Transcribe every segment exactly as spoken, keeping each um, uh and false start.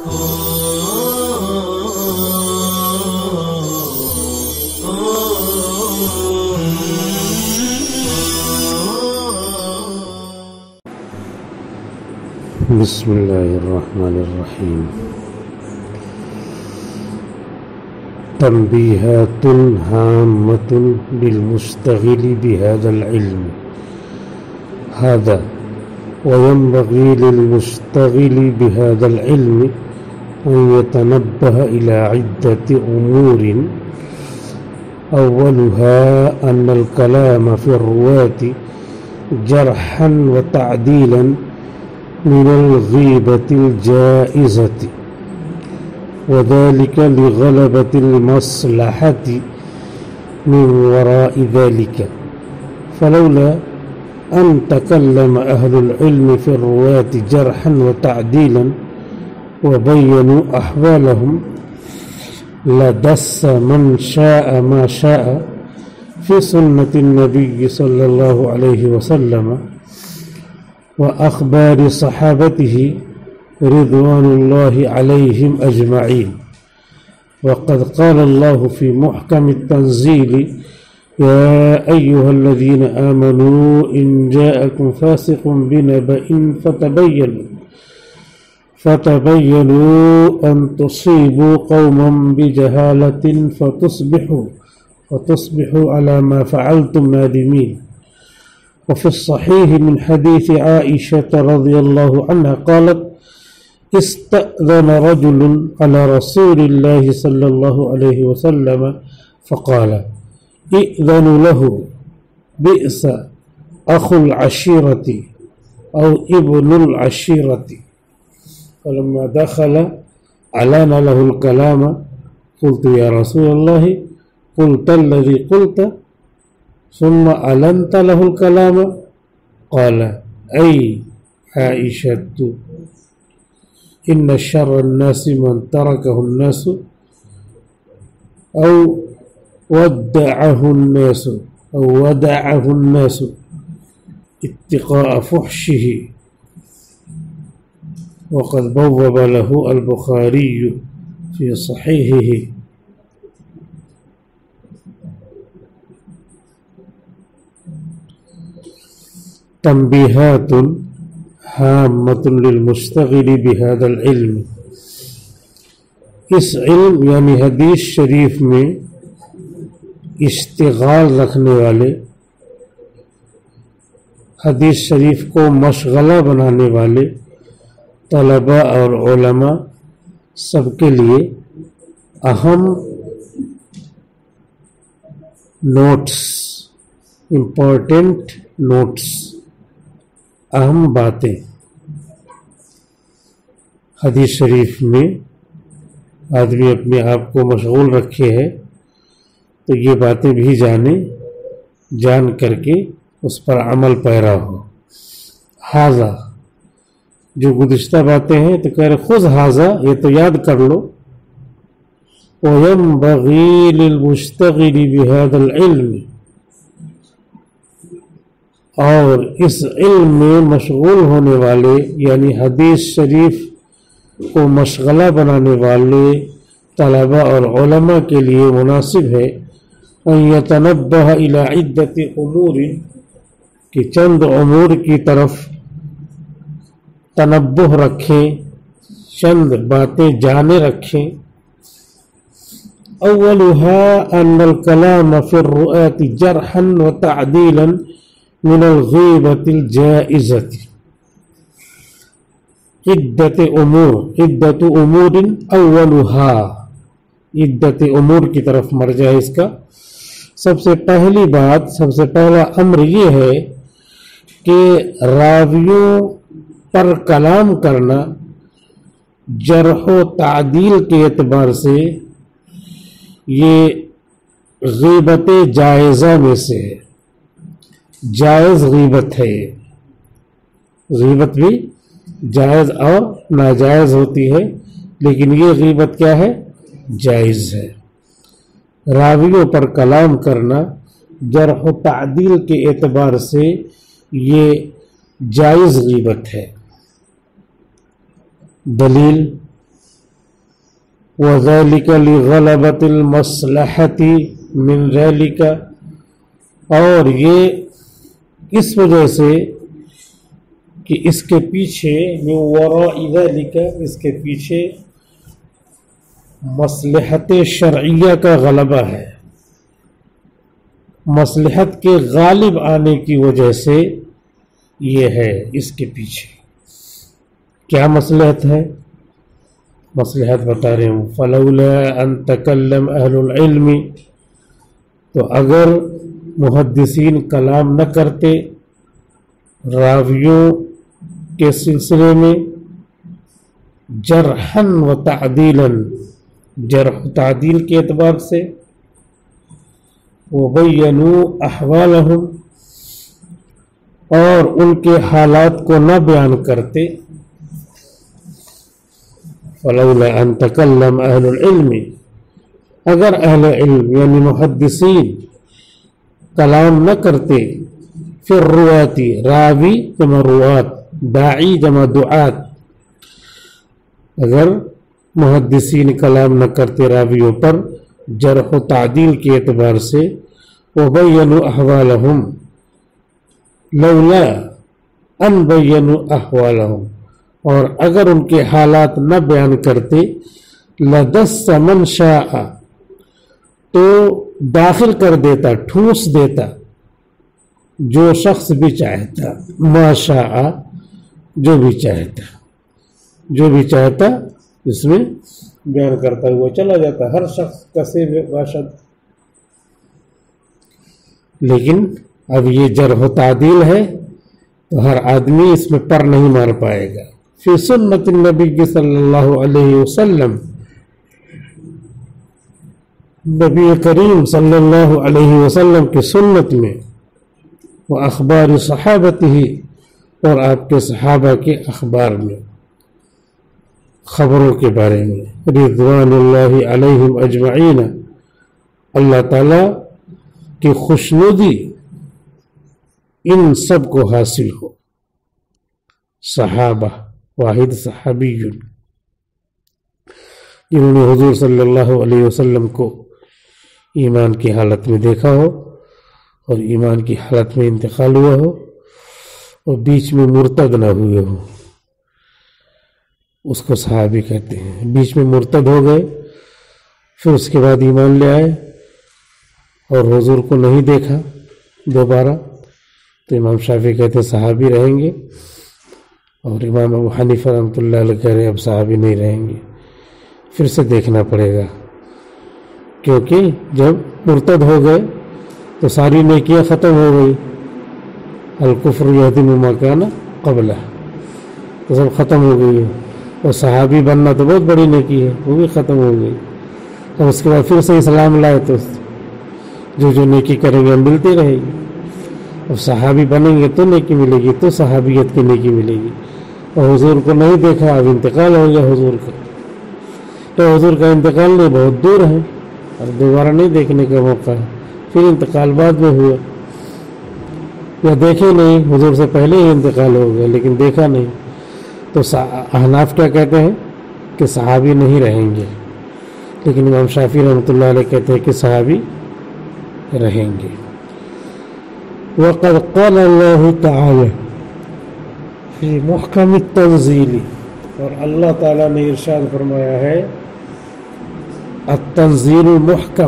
بسم الله الرحمن الرحيم. تنبيهات هامة للمشتغل بهذا العلم. هذا وينبغي للمشتغل بهذا العلم أن يتنبه إلى عدة أمور. أولها أن الكلام في الرواة جرحا وتعديلا من الغيبة الجائزة، وذلك لغلبة المصلحة من وراء ذلك، فلولا أن تكلم أهل العلم في الرواة جرحا وتعديلا وبينوا أحوالهم لدس من شاء ما شاء في سنة النبي صلى الله عليه وسلم وأخبار صحابته رضوان الله عليهم أجمعين. وقد قال الله في محكم التنزيل: يا أيها الذين آمنوا إن جاءكم فاسق بنبأ فتبينوا فتبينوا أن تصيبوا قوما بجهالة فتصبحوا فتصبحوا على ما فعلتم نادمين. وفي الصحيح من حديث عائشة رضي الله عنها قالت: استأذن رجل على رسول الله صلى الله عليه وسلم فقال: ائذن له، بئس أخو العشيرة أو ابن العشيرة. فلما دخل أعلن له الكلام. قلت: يا رسول الله، قلت الذي قلت ثم أعلنت له الكلام؟ قال: أي عائشة، إن شر الناس من تركه الناس أو ودعه الناس أو ودعه الناس اتقاء فحشه. وقد بوب له البخاري في صحيحه. تنبیہات ہامۃ للمشتغل بهذا العلم. اس علم یعنی حدیث شریف میں اشتغال رکھنے والے، حدیث شریف کو مشغلہ بنانے والے طلباء اور علماء سب کے لیے اہم نوٹس، امپورٹنٹ نوٹس، اہم باتیں حدیث شریف میں آدمی اپنے آپ کو مشغول رکھے ہے تو یہ باتیں بھی جانے، جان کر کے اس پر عمل پیرا ہو. حاضہ جو گزشتہ باتیں ہیں تو کہہ رہے خذ حاضہ، یہ تو یاد کر لو. وَيَنْبَغِي لِلْمُشْتَغِلِ بِهَذَا الْعِلْمِ، اور اس علم میں مشغول ہونے والے یعنی حدیث شریف کو مشغلہ بنانے والے طلباء اور علماء کے لیے مناسب ہے ان یتنبہ الی عدت امور، کہ چند امور کی طرف تنبہ رکھیں، چند باتیں جانے رکھیں. اولها ان الکلام فی الرؤات جرحا وتعدیلا من الغیبت الجائزت. عدت امور، عدت امور اولها، عدت امور کی طرف مرجع ہے اس کا. سب سے پہلی بات، سب سے پہلا امر یہ ہے کہ راویوں پر کلام کرنا جرح و تعدیل کے اعتبار سے یہ غیبت جائزہ میں سے ہے. جائز غیبت ہے. غیبت بھی جائز اور ناجائز ہوتی ہے، لیکن یہ غیبت کیا ہے؟ جائز ہے. راویوں پر کلام کرنا جرح و تعدیل کے اعتبار سے یہ جائز غیبت ہے. دلیل وذلك لغلبة المصلحة من ذلك، اور یہ اس وجہ سے کہ اس کے پیچھے من وراء ذلك، اس کے پیچھے مصلحت شرعیہ کا غلبہ ہے، مصلحت کے غالب آنے کی وجہ سے یہ ہے اس کے پیچھے۔ کیا مصلحت ہے؟ مصلحت بتا رہے ہوں، فلولا ان تکلم اہل العلم، تو اگر محدثین کلام نہ کرتے راویوں کے سلسلے میں جرحن و تعدیلا، جرح و تعدیل کے اعتبار سے، وبینوا احوالہم، اور ان کے حالات کو نہ بیان کرتے، فلولا ان تکلم اہل العلم، اگر اہل علم یعنی محدثین کلام نہ کرتے، پھر رواتی، راوی جمع روات، داعی جمع دعات، اگر محدثین کلام نہ کرتے راویوں پر جرح و تعدیل کے اعتبار سے، وبینوا احوالہم، لولا ان بینوا احوالہم، اور اگر ان کے حالات نہ بیان کرتے، لدس من شاء، تو داخل کر دیتا، ٹھوس دیتا جو شخص بھی چاہتا، ما شاء، جو بھی چاہتا، جو بھی چاہتا اس میں بیان کرتا ہوا چلا جاتا، ہر شخص کسے باشد۔ لیکن اب یہ جرح و تعدیل ہے تو ہر آدمی اس میں پر نہیں مار پائے گا۔ فی سنت النبی صلی اللہ علیہ وسلم، نبی کریم صلی اللہ علیہ وسلم کی سنت میں، وہ اخبار صحابتہ، اور آپ کے صحابہ کے اخبار میں، خبروں کے بارے میں، رضوان اللہ علیہم اجمعین، اللہ تعالیٰ کی خوشنودی ان سب کو حاصل ہو۔ صحابہ، واحد صحابی جنہوں نے حضور صلی اللہ علیہ وسلم کو ایمان کی حالت میں دیکھا ہو اور ایمان کی حالت میں انتقال ہوا ہو اور بیچ میں مرتد نہ ہوئے ہو، اس کو صحابی کہتے ہیں۔ بیچ میں مرتد ہو گئے، پھر اس کے بعد ایمان لے آئے اور حضور کو نہیں دیکھا دوبارہ، تو امام شافعی کہتے ہیں صحابی رہیں گے، اور امام ابو حنیفہ رحمۃ اللہ علیہ کہہ رہے اب صحابی نہیں رہیں گے، پھر سے دیکھنا پڑے گا، کیونکہ جب مرتد ہو گئے تو ساری نیکیاں ختم ہو گئی، الکفر یہدم ما کان قبلہ، تو سب ختم ہو گئی ہے، اور صحابی بننا تو بہت بڑی نیکی ہے، وہ بھی ختم ہو گئی۔ اور اس کے بعد پھر سے اسلام لائے تو جو جو نیکی کریں گے ملتی رہے گی، اب صحابی بنیں گے تو نیکی ملے گی، تو صحابیت کی نیکی ملے گی۔ اور حضور کو نہیں دیکھا، اب انتقال ہو گیا حضور کا، تو حضور کا انتقال نہیں، بہت دور ہے اور دوبارہ نہیں دیکھنے کا موقع ہے، پھر انتقال بعد میں ہوا، یا دیکھے نہیں، حضور سے پہلے ہی انتقال ہو گیا لیکن دیکھا نہیں، تو احناف کیا کہتے ہیں کہ صحابی نہیں رہیں گے، لیکن امام شافعی رحمۃ اللہ علیہ کہتے ہیں کہ صحابی رہیں گے۔ وقد قال اللہ تعالی فی محکم التنزیل، اور اللہ تعالیٰ نے ارشاد فرمایا ہے التنزیل المحکم،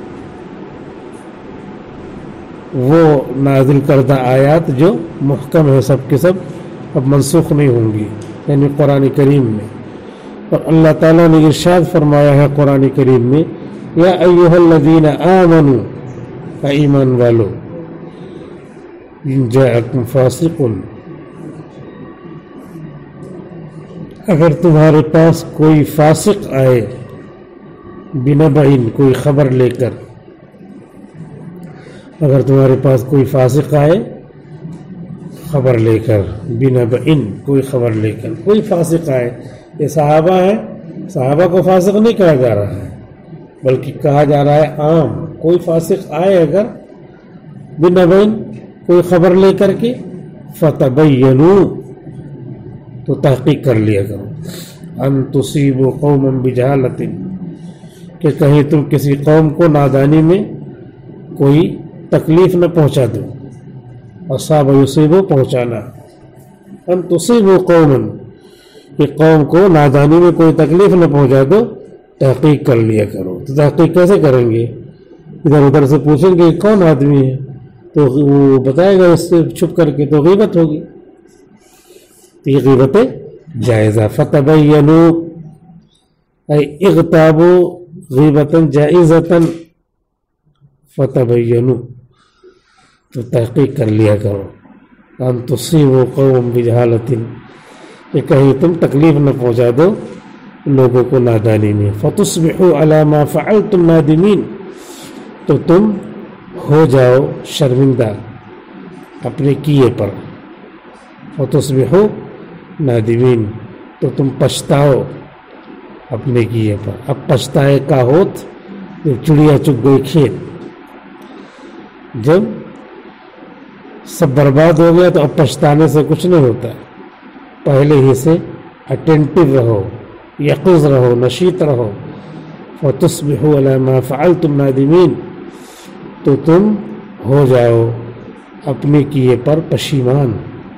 وہ نازل کردہ آیات جو محکم ہے، سب کے سب اب منسوخ نہیں ہوں گی، یعنی قرآن کریم میں۔ اور اللہ تعالیٰ نے ارشاد فرمایا ہے قرآن کریم میں یا ایھا الذین آمنوا، اے ایمان والو، ان جاءکم فاسق، اگر تمہارے پاس کوئی فاسق آئے، بنبأ، کوئی خبر لے کر، اگر تمہارے پاس کوئی فاسق آئے خبر لے کر، بنبأ، کوئی خبر لے کر، کوئی فاسق آئے، یہ صحابہ ہیں، صحابہ کو فاسق نہیں کہا جا رہا ہے بلکہ کہا جا رہا ہے عام، کوئی فاسق آئے اگر، بنبأ، کوئی خبر لے کر کے، فتبینوا، تو تحقیق کر لیا کرو، ان تصیبوا قوما بجہالۃ، کہ کہیں تم کسی قوم کو نادانی میں کوئی تکلیف نہ پہنچا دو. اصاب یصیبو پہنچانا، ان تصیبوا قوما کہ قوم کو نادانی میں کوئی تکلیف نہ پہنچا دو، تحقیق کر لیا کرو. تو تحقیق کیسے کریں گے؟ ادھر ادھر سے پوچھیں گے کون آدمی ہے تو وہ بتائے گا اس سے چھپ کر کے، تو غیبت ہوگی. تو یہ غیبت جائزہ. فتبینوا ای اغتابوا غیبتا جائزتا فتبینوا، تو تحقیق کر لیا کرو. ان تصیبوا قوم بجہالۃ کہ کہیں تم تکلیف نہ پہنچا دو لوگوں کو نادانی میں. فتصبحوا علی ما فعلتم نادمین، تو تم ہو جاؤ شرمندہ اپنے کیے پر. فتصبحوا نادمین، تو تم پچھتاؤ اپنے کیے پر. اب پچھتائے کا ہوت چڑیا چگ گئی کھیت. جب سب برباد ہو گیا تو اب پچھتانے سے کچھ نہیں ہوتا. پہلے ہی سے اٹینٹو رہو، یقظ رہو، نشیط رہو. فتصبحوا علی ما فعلتم نادمین، تو تم ہو جاؤ اپنے کیے پر پشیمان.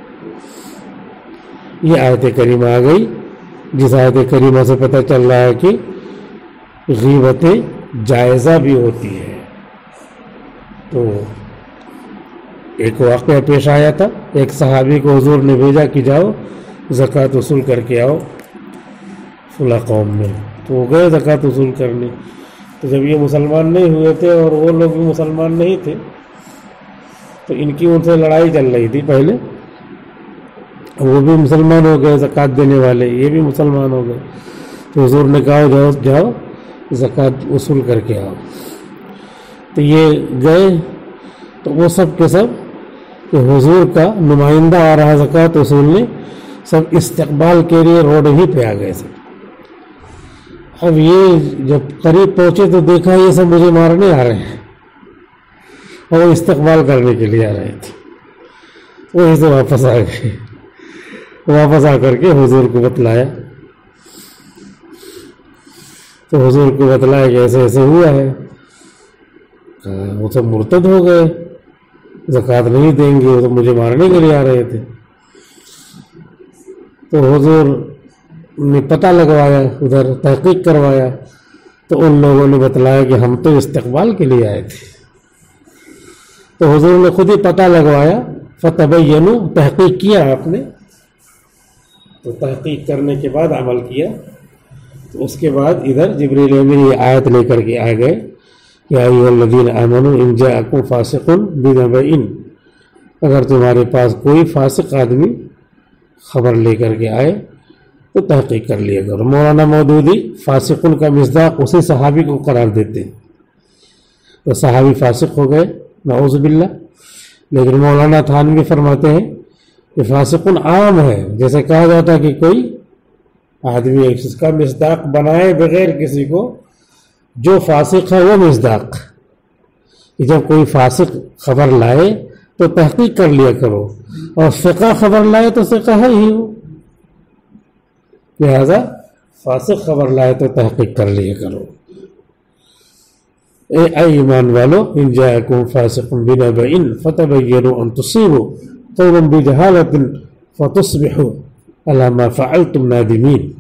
یہ آیت کریمہ آ گئی، جس آیت کریمہ سے پتہ چل رہا ہے کہ غیبت جائزہ بھی ہوتی ہے. تو ایک واقعہ پیش آیا تھا، ایک صحابی کو حضور نے بھیجا کہ جاؤ زکوٰۃ وصول کر کے آؤ فلاں قوم میں. تو وہ گئے زکوٰۃ وصول کرنے. تو جب یہ مسلمان نہیں ہوئے تھے اور وہ لوگ بھی مسلمان نہیں تھے، تو ان کی ان سے لڑائی چل رہی تھی پہلے. وہ بھی مسلمان ہو گئے زکوٰۃ دینے والے، یہ بھی مسلمان ہو گئے. تو حضور نے کہا جاؤ جاؤ زکوٰۃ وصول کر کے آؤ. تو یہ گئے، تو وہ سب کے سب کہ حضور کا نمائندہ آ رہا زکوٰۃ وصولنے، سب استقبال کے لیے روڈ ہی پہ آ گئے سب. اب یہ جب قریب پہنچے تو دیکھا یہ سب مجھے مارنے آ رہے ہیں، اور وہ استقبال کرنے کے لیے آ رہے تھے. وہیں سے واپس آ گئے. واپس آ کر کے حضور کو بتلایا. تو حضور کو بتلایا کہ ایسے ایسے ہوا ہے. وہ سب مرتد ہو گئے، زکوٰۃ نہیں دیں گے، وہ تو مجھے مارنے کے لیے آ رہے تھے. تو حضور نے پتہ لگوایا، ادھر تحقیق کروایا، تو ان لوگوں نے بتلایا کہ ہم تو استقبال کے لیے آئے تھے. تو حضور نے خود ہی پتہ لگوایا. فتبینوا، تحقیق کیا آپ نے. تو تحقیق کرنے کے بعد عمل کیا. تو اس کے بعد ادھر جبریل امین یہ آیت لے کر کے آ گئے، یا ایھا الذین آمنوا ان جاءکم فاسق بنبأ، اگر تمہارے پاس کوئی فاسق آدمی خبر لے کر کے آئے تو تحقیق کر لیا کرو. مولانا مودودی فاسق کا مصداق اسی صحابی کو قرار دیتے ہیں. تو صحابی فاسق ہو گئے نعوذ باللہ. لیکن مولانا تھانوی فرماتے ہیں کہ فاسق عام ہے، جیسے کہا جاتا ہے کہ کوئی آدمی اس کا مصداق بنائے بغیر کسی کو، جو فاسق ہے وہ مصداق. جب کوئی فاسق خبر لائے تو تحقیق کر لیا کرو، اور فقہ خبر لائے تو فقہ ہے ہی وہ. لہذا فاسق خبر لائے تو تحقیق کر لیا کرو. اے اے ایمان والو، ان جاءکم فاسق بنبأ فتبینوا ان تصیبوا قوما بجہالۃ فتصبحوا علی ما فعلتم نادمین.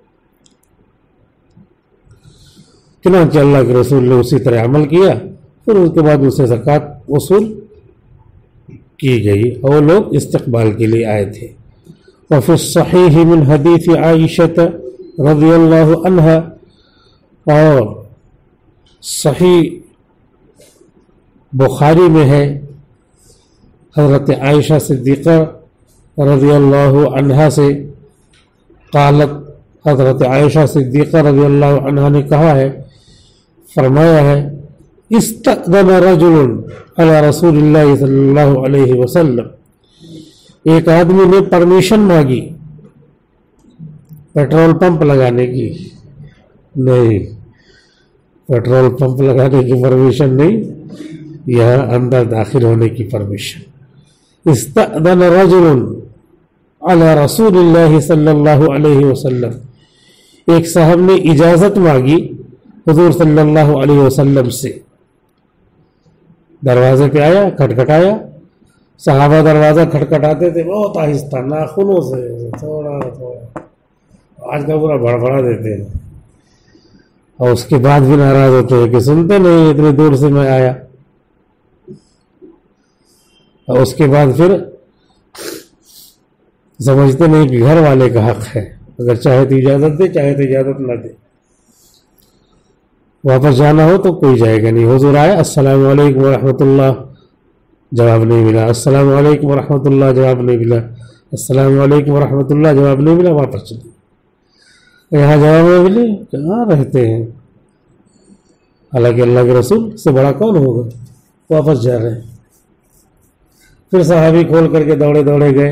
چنانچہ اللہ کے رسول نے اسی طرح عمل کیا. پھر اس کے بعد اسے زکوٰۃ وصول کی گئی، اور لوگ استقبال کے لیے آئے تھے. وفی الصحیح من حدیث عائشہ رضی اللہ عنہا، اور صحیح بخاری میں ہے حضرت عائشہ صدیقہ رضی اللہ عنہا سے، قالت، حضرت عائشہ صدیقہ رضی اللہ عنہا نے کہا ہے، فرمایا ہے، استأذن رجل علی رسول اللہ صلی اللہ علیہ وسلم، ایک آدمی نے پرمیشن مانگی پیٹرول پمپ لگانے کی. نہیں، پیٹرول پمپ لگانے کی پرمیشن نہیں، یہاں اندر داخل ہونے کی پرمیشن. استأذن رجل علی رسول اللہ صلی اللہ علیہ وسلم، ایک صاحب نے اجازت مانگی حضور صلی اللہ علیہ وسلم سے دروازے پہ آیا, کھٹکھٹایا. صحابہ دروازہ کھٹکھٹاتے تھے بہت آہستہ, ناخنوں سے تھوڑا تھوڑا, آج کل پورا بڑبڑا دیتے ہیں, اور اس کے بعد بھی ناراض ہوتے ہیں کہ سنتے نہیں اتنی دور سے میں آیا. اور اس کے بعد پھر سمجھتے نہیں کہ گھر والے کا حق ہے, اگر چاہے تو اجازت دے, چاہے تو اجازت نہ دے. واپس جانا ہو تو کوئی جائے گا نہیں. حضور آئے, السلام علیکم ورحمۃ اللہ, جواب نہیں ملا. السلام علیکم ورحمۃ اللہ, جواب نہیں ملا. السلام علیکم ورحمۃ اللہ, جواب نہیں ملا. واپس چلے. یہاں جواب نہیں ملے, کہاں رہتے ہیں, حالانکہ اللہ کے رسول سے بڑا کون ہوگا. واپس جا رہے ہیں. پھر صحابی کھول کر کے دوڑے دوڑے گئے,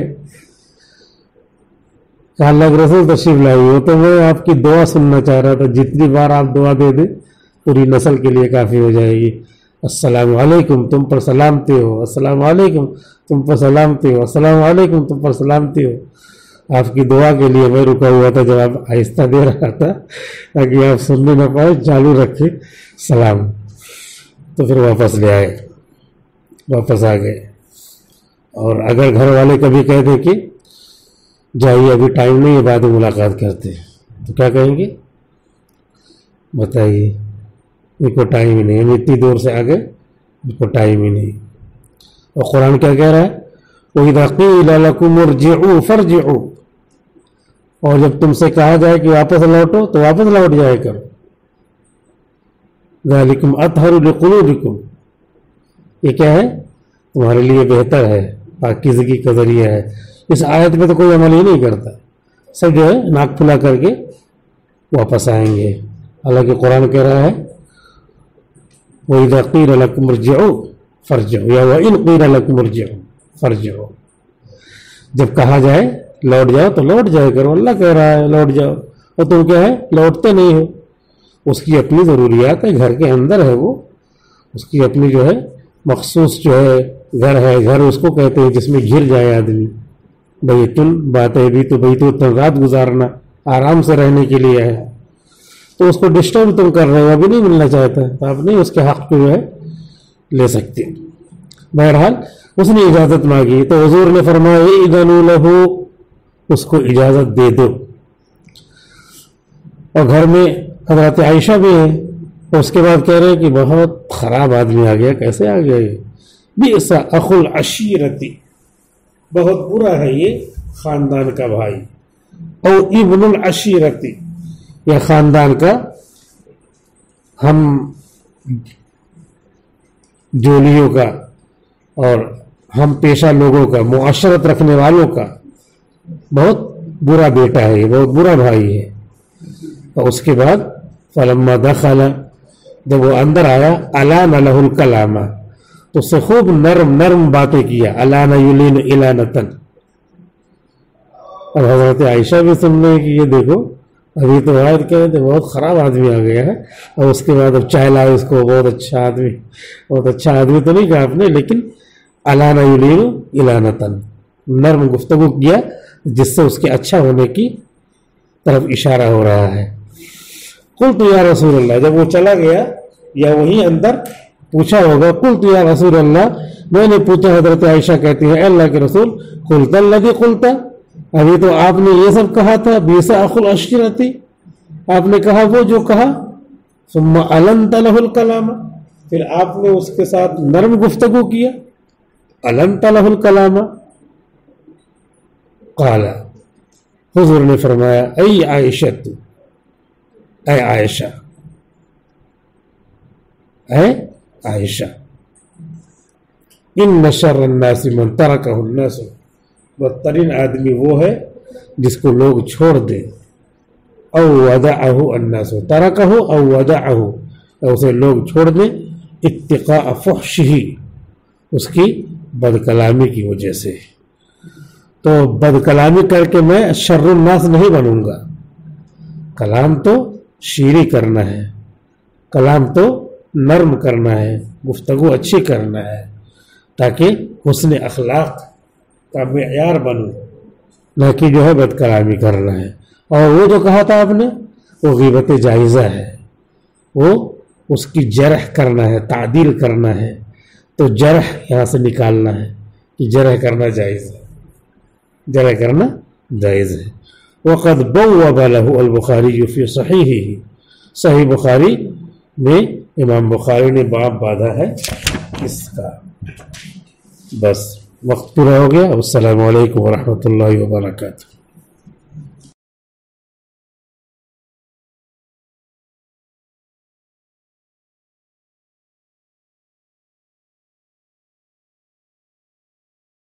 کہا اللہ کے رسول تشریف لائی ہو تو میں آپ کی دعا سننا چاہ رہا تھا, جتنی بار آپ دعا دے دیں پوری نسل کے لیے کافی ہو جائے گی. السلام علیکم, تم پر سلامتی ہو. السلام علیکم, تم پر سلامتی ہو. السلام علیکم, تم پر سلامتی ہو. آپ کی دعا کے لیے میں رکا ہوا تھا, جب آپ آہستہ دے رہا تھا تاکہ آپ سننے نہ پائے, چالو رکھے سلام. تو پھر واپس لے آئے, واپس آ گئے. اور اگر گھر والے کبھی کہہ دیں کہ جائیے ابھی ٹائم نہیں ہے, بعد میں ملاقات کرتے ہیں, تو کیا کہیں گے بتائیے؟ ان کو ٹائم ہی نہیں, ہم اتنی دور سے آ گئے, ان کو ٹائم ہی نہیں. اور قرآن کیا کہہ رہا ہے, وَإِذَا قِيلَ لَكُمُ ارْجِعُوا فَارْجِعُوا, اور جب تم سے کہا جائے کہ واپس لوٹو تو واپس لوٹ جائے کرو. ذَلِكُمْ أَطْهَرُ لِقُلُوبِكُمْ, یہ کیا ہے تمہارے لیے بہتر ہے, پاکیزگی کا ذریعہ ہے. اس آیت پہ تو کوئی عمل ہی نہیں کرتا, سب جو ہے ناک پھلا کر کے واپس آئیں گے. حالانکہ قرآن کہہ رہا ہے وَإِذَا قِيلَ لَكُمُ ارْجِعُوا فَارْجِعُوا, یا وَإِنْ قِيلَ لَكُمُ ارْجِعُوا فَارْجِعُوا, جب کہا جائے لوٹ جاؤ تو لوٹ جائے کرو. اللہ کہہ رہا ہے لوٹ جاؤ, اور تم کیا ہے لوٹتے نہیں ہو. اس کی اپنی ضروریات ہے, گھر کے اندر ہے وہ, اس کی اپنی جو ہے مخصوص جو ہے گھر ہے. گھر اس کو کہتے ہیں جس میں گر جائے آدمی. بیتن بات ہے بھی تو بیت رات گزارنا, آرام سے رہنے کے لیے ہے. تو اس کو ڈسٹرب تم کر رہے ہو, ابھی نہیں ملنا چاہتا, تو آپ نہیں اس کے حق کو جو ہے لے سکتے. بہرحال اس نے اجازت مانگی تو حضور نے فرمایا اذنوا لہ, اس کو اجازت دے دو. اور گھر میں حضرت عائشہ بھی ہیں, اس کے بعد کہہ رہے ہیں کہ بہت خراب آدمی آ گیا. کیسے آ گیا یہ؟ بئس اخو العشیرتی, بہت برا ہے یہ خاندان کا بھائی. او ابن العشیرتی, یا خاندان کا ہم جولیوں کا اور ہم پیشہ لوگوں کا, معاشرت رکھنے والوں کا بہت برا بیٹا ہے, یہ بہت برا بھائی ہے. اور اس کے بعد فلما دخل, جب وہ اندر آیا, الان لہ الکلام, تو اس سے خوب نرم نرم باتیں کیا. الان یلین الانتن. اور حضرت عائشہ بھی سن رہے کہ یہ دیکھو ابھی تو آئے کہے تھے بہت خراب آدمی آ گیا ہے, اور اس کے بعد اب چائے لائے اس کو, بہت اچھا آدمی. بہت اچھا آدمی تو نہیں کہا آپ نے, لیکن الان یلین الانتن, نرم گفتگو کیا جس سے اس کے اچھا ہونے کی طرف اشارہ ہو رہا ہے. قلت یا رسول اللہ, جب وہ چلا گیا یا وہیں اندر پوچھا ہوگا, قلت یا رسول اللہ, میں نے پوچھا. حضرت عائشہ کہتی ہے اے اللہ کے رسول, قلت الذی قلت, ابھی تو آپ نے یہ سب کہا تھا. بئس اخو العشیرتی, آپ نے کہا وہ جو کہا. ثم النت لہ الکلام, پھر آپ نے اس کے ساتھ نرم گفتگو کیا. النت لہ الکلام. قال, حضور نے فرمایا ای عائشہ, اے عائشہ, اے عائشہ, ان شر الناس من ترکہ الناس, بدترین آدمی وہ ہے جس کو لوگ چھوڑ دیں. او ودعہ الناس, ترکہ او ودعہ, اسے لوگ چھوڑ دیں اتقاء فحشہ, اس کی بد کلامی کی وجہ سے. تو بد کلامی کر کے میں شر الناس نہیں بنوں گا. کلام تو شیریں کرنا ہے, کلام تو نرم کرنا ہے, گفتگو اچھی کرنا ہے, تاکہ حسن اخلاق کا معیار بنو, نہ کہ جو ہے بد کلامی کرنا ہے. اور وہ جو کہا تھا آپ نے وہ غیبت جائزہ ہے, وہ اس کی جرح کرنا ہے، تعدیل کرنا ہے، تو جرح یہاں سے نکالنا ہے کہ جرح کرنا جائز ہے، جرح کرنا جائز ہے۔ وقد بوب له البخاری فی صحیحہ، صحیح بخاری میں امام بخاری نے باب باندھا ہے اس کا۔ بس وقت پورا ہو گیا۔ السلام علیکم ورحمۃ اللہ وبرکاتہ۔